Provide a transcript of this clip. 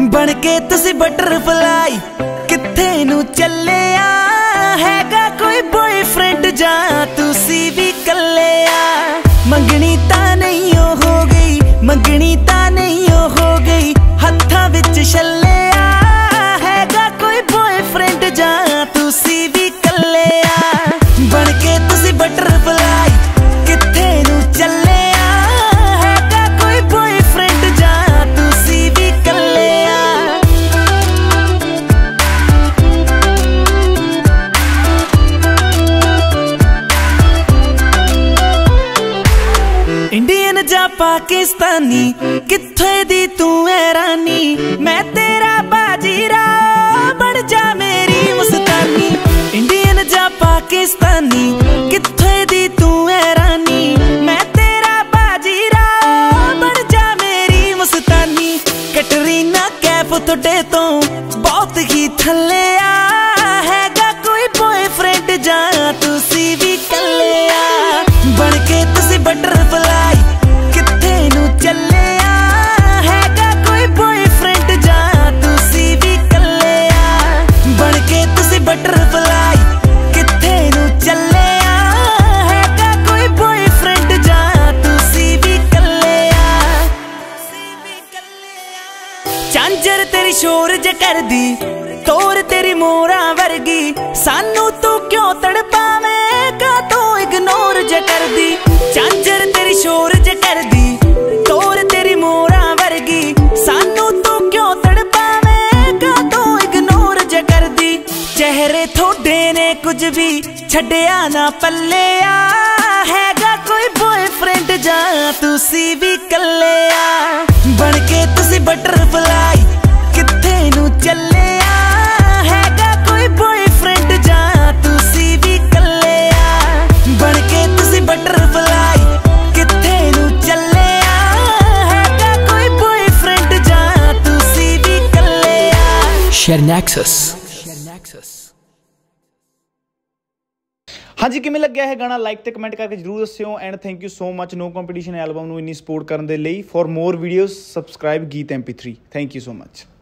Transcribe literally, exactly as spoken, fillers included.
बन के तुसी बटरफ्लाई किथे नू चले आ हैगा कोई बॉयफ्रेंड जा तुसी भी कले आ। मंगनी ता नहीं हो गई मंगनी ता नहीं हो गई हत्था विच छले आ हैगा कोई बॉयफ्रेंड जा तुसी भी कले आ। बन के तुसी बटरफ्लाई किथे नू चले इंडियन जा पाकिस्तानी किथे दी तू है रानी मैं तेरा बाजीरा बन जा मेरी मस्तानी। इंडियन जा पाकिस्तानी किथे दी तू है रानी मैं तेरा बाजीरा बन जा मेरी मस्तानी। कैटरीना कैफ थोड़े तो बहुत ही थले आ हैगा कोई बॉयफ्रेंड जा तुसी भी कले आ। बन के तुसी बटरफ्लाई किथे नू चले आ हैगा कोई बॉयफ्रेंड जा तुसी भी कले आ। बन के तुसी बटरफ्लाई किथे नू चले आ हैगा कोई बॉयफ्रेंड जा तुसी भी कले आ। झांझर तेरी शोर ज कर दी तोर तेरी मोरा वर्गी सानू तू क्यों तड़पावे का तू इग्नोर ज कर दी। झांझर तेरी शोर ज कर दी तोर तेरी मोरा वर्गी सानू तू क्यों तड़पावे का तू इग्नोर ज कर दी। चेहरे थोड़े ने कुछ भी छड्या ना पल्ले आ हैगा कोई बॉयफ्रेंड जा तुसी भी कले आ। बन के तुसी बटरफ्लाई किथे नू चले आ हैगा कोई बॉयफ्रेंड जा तुसी भी कले आ। बन के तुसी बटरफ्लाई किथे नू चले आ हैगा कोई बॉयफ्रेंड जा तुसी भी कले आ। Share nexus. हाँ जी किमें लग्या है गाना लाइक ते कमेंट करके जरूर दस्सिओ and thank you so much no competition album नू इन्नी सपोर्ट करने दे लई। For more videos subscribe Geet M P three. Thank you so much.